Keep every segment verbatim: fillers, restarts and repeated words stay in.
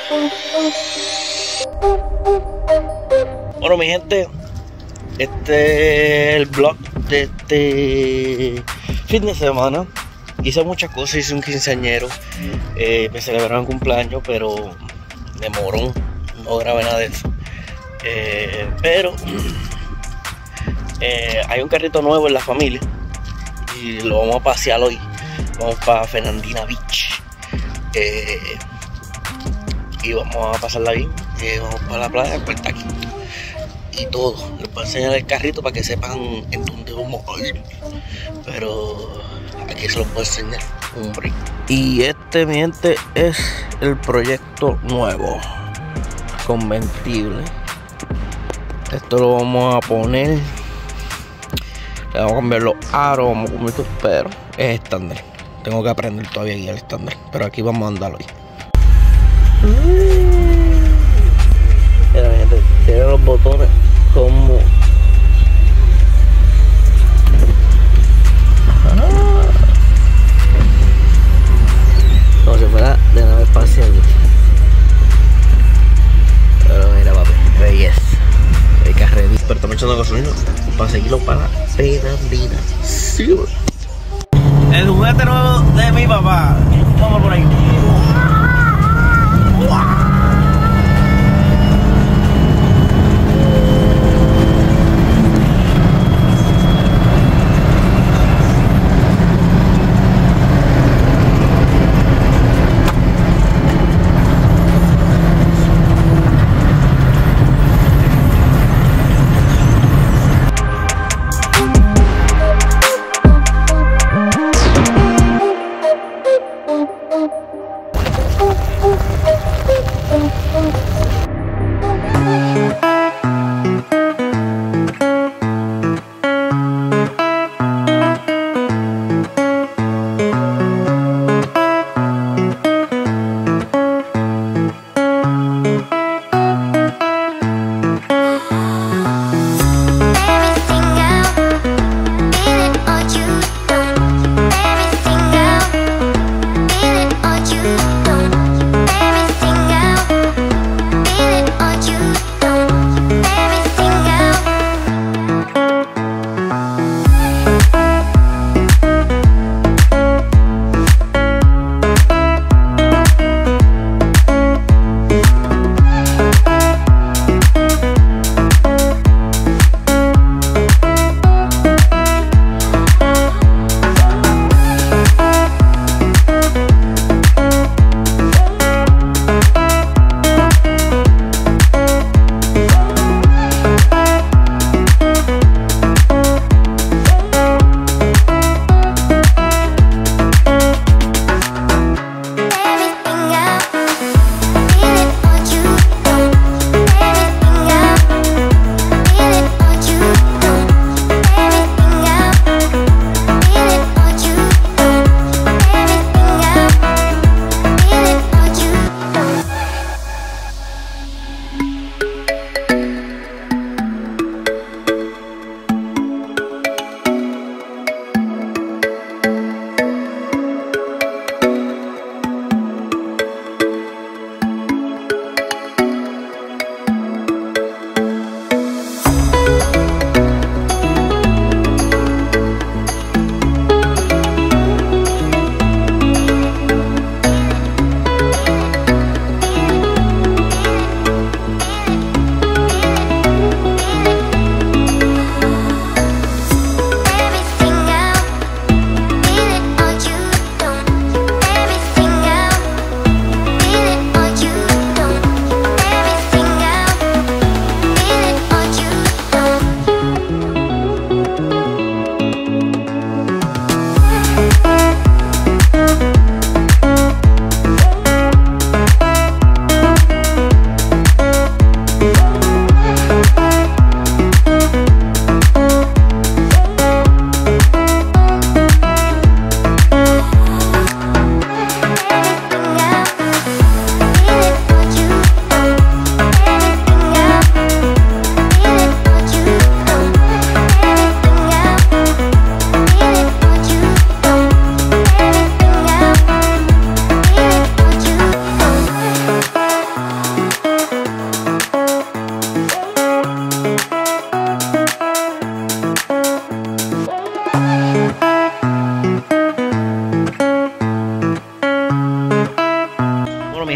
Bueno, mi gente, este es el vlog de este fin de semana. Hice muchas cosas, hice un quinceañero, eh, me celebraron cumpleaños, pero de morón, no grabé nada de eso. Eh, pero eh, hay un carrito nuevo en la familia y lo vamos a pasear hoy. Vamos para Fernandina Beach eh, y vamos a pasarla bien. Eh, vamos para la playa, pues está aquí y todo. Les voy a enseñar el carrito para que sepan en dónde vamos a ir, pero aquí se los voy a enseñar, hombre. Y este, mi gente, es el proyecto nuevo convertible. Esto lo vamos a poner, le vamos a cambiar los aros, vamos a comer estos, pero es estándar. Tengo que aprender todavía a guiar el estándar, pero aquí vamos a andar hoy. Mira, mi gente, tiene los botones como como si fuera de nave espacial. Pero mira, papi, belleza. Hay carrerita. Pero estamos echando gasolina para seguirlo para Fernandina. Sí. El juguete nuevo de mi papá. Vamos por ahí.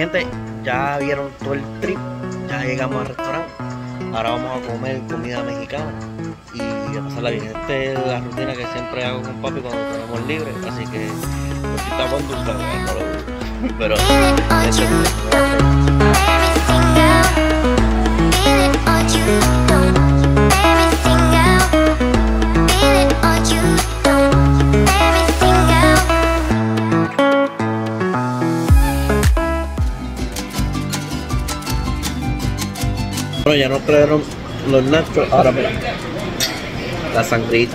gente, ya vieron todo el trip, ya llegamos al restaurante. Ahora vamos a comer comida mexicana y a pasarla bien. Esta es la rutina que siempre hago con papi cuando tenemos libre, así que no estoy tapando un trago, no lo dudo. Pero eso es bueno, ya nos trajeron los nachos, ahora mira, la sangrita.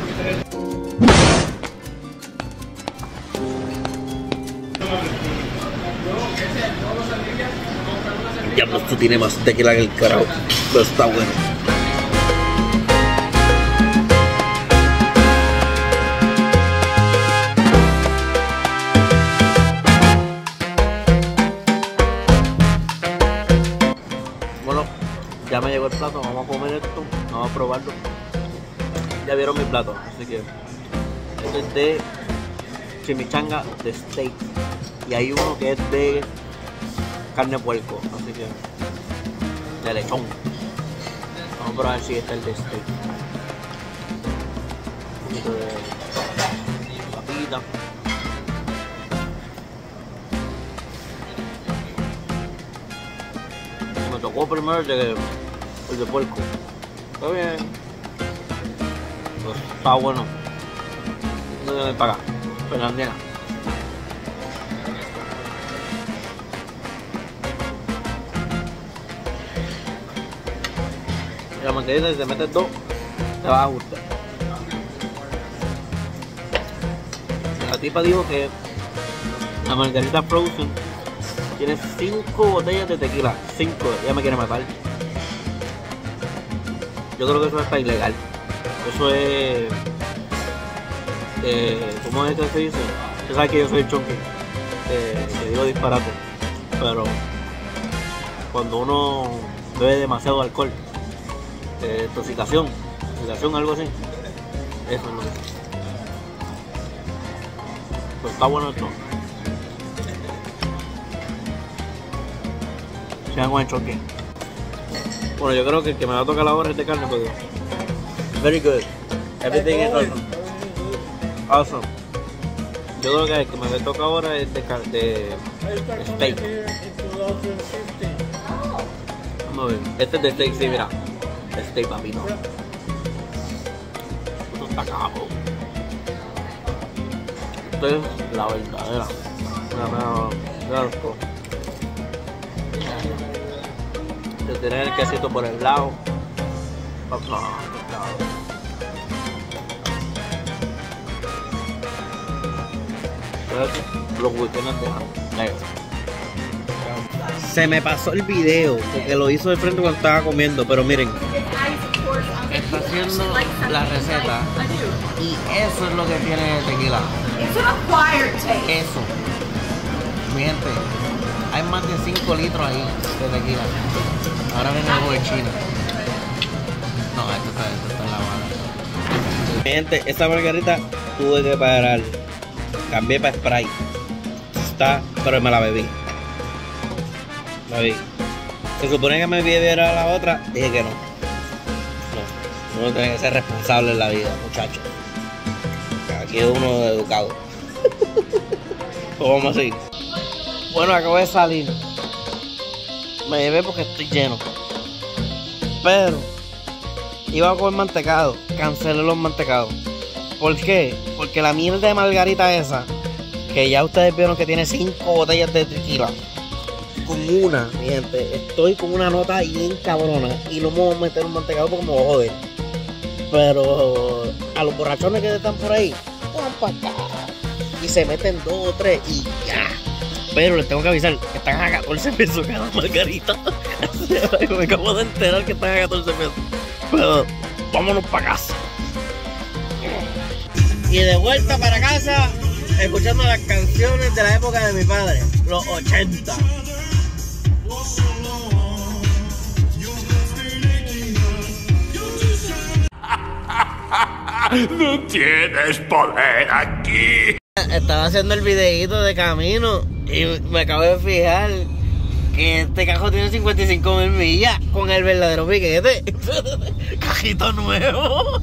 Ya esto tiene más tequila que el carajo, pero está bueno. Bueno, ya me llegó el plato, vamos a comer esto, vamos a probarlo. Ya vieron mi plato, así que este es de chimichanga de steak y hay uno que es de carne de puerco, así que de lechón. Vamos a probar si este es el de steak. Un poquito de papita. Me tocó primero el de, el de puerco. Está bien. Pues está bueno. No debe pagar. Fernandina. La mantequilla, si te metes dos, te va a gustar. La tipa dijo que la margarita frozen tiene cinco botellas de tequila. Cinco, ella me quiere matar. Yo creo que eso está ilegal. Eso es... Eh, ¿Cómo es que se dice? Tú sabes que yo soy chunky. Eh, que digo disparate. Pero cuando uno bebe demasiado alcohol, eh, intoxicación, intoxicación, algo así. Eso es lo que es. Pues está bueno esto. Sean buen choque. Bueno, yo creo que el que me va a tocar ahora es de carne, porque very good. Everything is awesome. Awesome. Yo creo que el que me toca ahora es de, de, de steak. Vamos a ver. Este es de steak, sí, mira. Steak, papito. Esto está capo. Esto es la verdadera. Mira, mira, mira esto. De tener el quesito por el lado. No, no, no. Los weekends de negro. Se me pasó el video porque lo hizo de frente cuando estaba comiendo, pero miren, está haciendo la receta y eso es lo que tiene el tequila. Eso, mi gente, hay más de cinco litros ahí de tequila. Ahora viene algo de China. No, esto está, esto está en la mano. Mi gente, esta margarita tuve que parar. Cambié para Sprite. Está, pero me la bebí. Me bebí. Se supone que me bebiera la otra, dije que no. No, uno tiene que ser responsable en la vida, muchachos. Aquí es uno educado. Pues vamos a seguir. Bueno, acabo de salir. Me llevé porque estoy lleno. Pero iba a comer mantecado. Cancelé los mantecados. ¿Por qué? Porque la mierda de margarita esa, que ya ustedes vieron que tiene cinco botellas de tequila, con una, mi gente, estoy con una nota bien cabrona y no me voy a meter un mantecado porque me voy a joder. Pero a los borrachones que están por ahí, van para acá y se meten dos o tres y ya. Pero les tengo que avisar que están a catorce pesos cada margarita. Me acabo de enterar que están a catorce pesos. Pero vámonos para casa. Y de vuelta para casa, escuchando las canciones de la época de mi padre, los ochenta. No tienes poder aquí. Estaba haciendo el videíto de camino y me acabo de fijar que este cajón tiene cincuenta y cinco mil millas con el verdadero piquete. Cajito nuevo.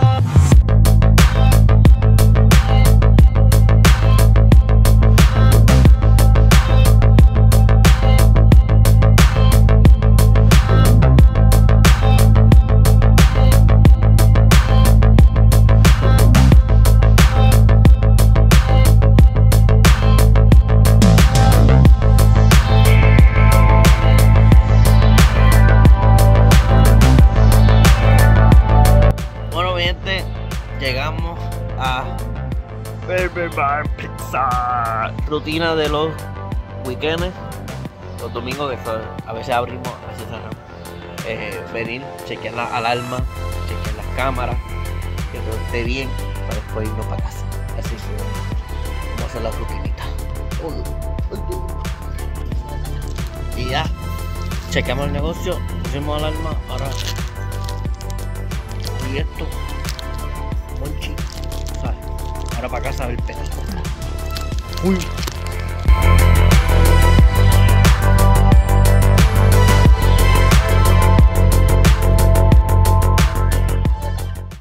Llegamos a Burger Bar Pizza. Rutina de los weekends, los domingos, que son, a veces abrimos, a veces cerramos. Eh, venir, chequear la alarma, chequear las cámaras, que todo esté bien, para después irnos para casa. Así que vamos a hacer la rutinita. Y ya, chequeamos el negocio, pusimos alarma, ahora. Y esto. Monchi, ¿sabes? Ahora para casa a ver pedazo. Uy.